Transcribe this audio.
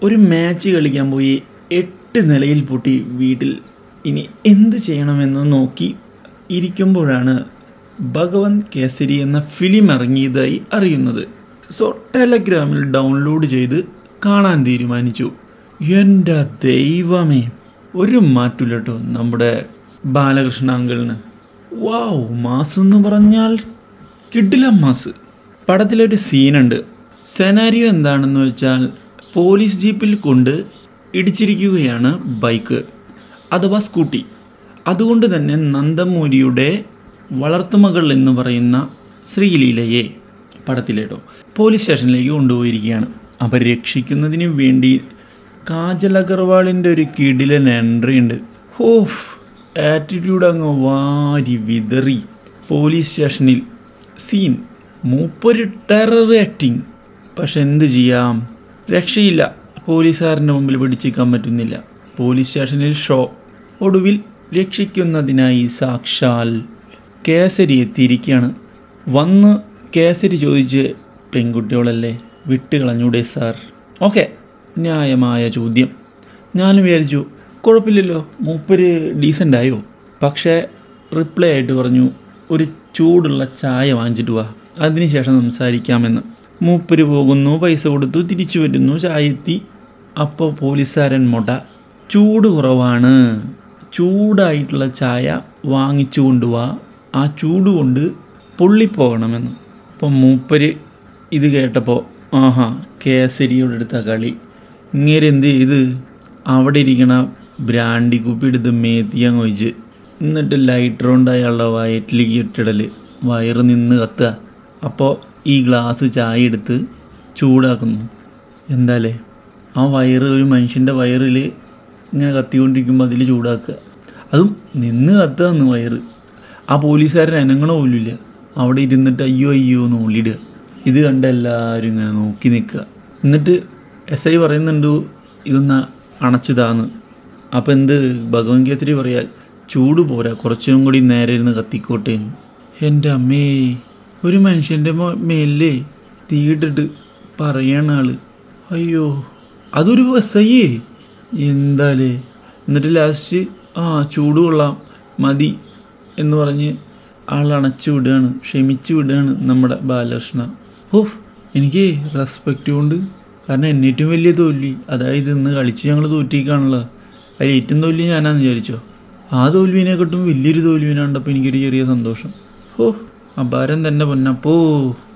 ഒരു മാച്ച് കളിക്കാൻ പോയി 8 നിലയിൽ പൊട്ടി വീട്ടിൽ ഇനി എന്ത് ചെയ്യണമെന്ന് നോക്കി ഇരിക്കുമ്പോഴാണ് ഭഗവന്ത് കേസരി എന്ന ഫിലിം ഇറങ്ങിയതായി അറിയുന്നത്. സോ ടെലഗ്രാമിൽ ഡൗൺലോഡ് ചെയ്ത് കാണാൻ തീരുമാനിച്ചു. എൻ്റെ ദൈവമേ, ഒരു മാറ്റില്ല കേട്ടോ നമ്മുടെ ബാലകൃഷ്ണ അങ്കിളിന്. വാവ്, മാസ് എന്ന് പറഞ്ഞാൽ കിടിലം മാസ്. പടത്തിലൊരു സീനുണ്ട്. സെനാരിയോ എന്താണെന്ന് വെച്ചാൽ പോലീസ് ജീപ്പിൽ കൊണ്ട് ഇടിച്ചിരിക്കുകയാണ് ബൈക്ക് അഥവാ സ്കൂട്ടി. അതുകൊണ്ട് തന്നെ നന്ദമൂരിയുടെ വളർത്തുമകൾ എന്ന് പറയുന്ന ശ്രീലീലയെ പടത്തിലേട്ടോ പോലീസ് സ്റ്റേഷനിലേക്ക് കൊണ്ടുപോയിരിക്കുകയാണ്. അവർ രക്ഷിക്കുന്നതിന് വേണ്ടി കാജൽ അഗർവാളിൻ്റെ ഒരു കിടിലൻ എൻട്രി ഉണ്ട്. ഓഫ്, ആറ്റിറ്റ്യൂഡ് അങ്ങ് വാരി വിതറി. പോലീസ് സ്റ്റേഷനിൽ സീൻ, മൂപ്പൊരു ടെറർ ആക്ടിങ്. പക്ഷെ എന്ത് ചെയ്യാം, രക്ഷയില്ല. പോലീസുകാരൻ്റെ മുമ്പിൽ പിടിച്ചിരിക്കാൻ പറ്റുന്നില്ല. പോലീസ് സ്റ്റേഷനിൽ ഷോ. ഒടുവിൽ രക്ഷിക്കുന്നതിനായി സാക്ഷാൽ കേസരി എത്തിയിരിക്കുകയാണ്. വന്ന് കേസരി ചോദിച്ച്, പെൺകുട്ടികളല്ലേ, വിട്ട് കളഞ്ഞൂടെ സാർ? ഓക്കെ, ന്യായമായ ചോദ്യം. ഞാൻ വിചാരിച്ചു കുഴപ്പമില്ലല്ലോ, മൂപ്പര് ഡീസൻ്റായോ. പക്ഷേ റിപ്ലൈ ആയിട്ട് പറഞ്ഞു, ഒരു ചൂടുള്ള ചായ വാങ്ങിച്ചിട്ട് വാ, അതിനുശേഷം സംസാരിക്കാമെന്ന്. മൂപ്പര് പോകുന്നു, പൈസ കൊടുത്തു, തിരിച്ചു വരുന്നു, ചായ എത്തി. അപ്പോൾ പോലീസുകാരൻ മൊട, ചൂട് കുറവാണ്, ചൂടായിട്ടുള്ള ചായ വാങ്ങിച്ചു കൊണ്ടുപോവാ, ആ ചൂട് കൊണ്ട് പൊള്ളിപ്പോകണമെന്ന്. അപ്പം മൂപ്പര് ഇത് കേട്ടപ്പോൾ ആഹാ, കേസരിയോട് എടുത്ത കളി. ഇങ്ങനെ എന്ത് ചെയ്ത് അവിടെ ഇരിക്കണ ബ്രാൻഡി കുപ്പി എടുത്ത് മേത്തിയാൻ ഒഴിച്ച്, എന്നിട്ട് ലൈറ്റർ കൊണ്ട് അയാളുടെ വയറ്റിലേക്ക് ഇട്ടിടൽ, വയറ് നിന്ന് കത്തുക. അപ്പോൾ ഈ ഗ്ലാസ് ചായ എടുത്ത് ചൂടാക്കുന്നു. എന്താല്ലേ, ആ വയറ്, ഒരു മനുഷ്യൻ്റെ വയറിൽ ഇങ്ങനെ കത്തിക്കൊണ്ടിരിക്കുമ്പോൾ അതിൽ ചൂടാക്കുക, അതും നിന്ന് കത്തുകയെന്ന് വയറ്. ആ പോലീസുകാരൻ അനങ്ങണ പോലുമില്ല, അവിടെ ഇരുന്നിട്ട് അയ്യോ അയ്യോ എന്ന് ഉള്ളിടുക. ഇത് കണ്ട എല്ലാവരും ഇങ്ങനെ നോക്കി നിൽക്കുക. എന്നിട്ട് SI പറയുന്നുണ്ട് ഇതൊന്ന് അണച്ചതാന്ന്. അപ്പോൾ എന്ത് ഭഗവന്ത് കേസരി പറയാൽ, ചൂട് പോരാ, കുറച്ചും കൂടി നേരെ ഇരുന്ന് കത്തിക്കോട്ടെ എന്ന്. എൻ്റെ അമ്മേ, ഒരു മനുഷ്യൻ്റെ മേലേ തീയിട്ടിട്ട് പറയണ ആള്. അയ്യോ, അതൊരു SI എന്താലേ. എന്നിട്ട് ലാസ്റ്റ് ചൂട് കൊള്ളാം, മതി എന്ന് പറഞ്ഞ് ആൾ അണച്ചു വിടുകയാണ്, ക്ഷമിച്ചു വിടുകയാണ് നമ്മുടെ ബാലകൃഷ്ണ. എനിക്ക് റെസ്പെക്റ്റ് കൊണ്ട്. കാരണം എന്നെ ഏറ്റവും വലിയ തോൽവി, അതായത് ഇന്ന് കളിച്ച് ഞങ്ങൾ തോറ്റിക്കാണല്ലോ, അതിൽ ഏറ്റവും തോൽവി ഞാനാന്ന് വിചാരിച്ചോ. ആ തോൽവിനെക്കാട്ടും വലിയൊരു തോൽവിനെ കണ്ടപ്പോൾ എനിക്കൊരു ചെറിയ സന്തോഷം. അപാരം തന്നെ പൊന്നപ്പോ.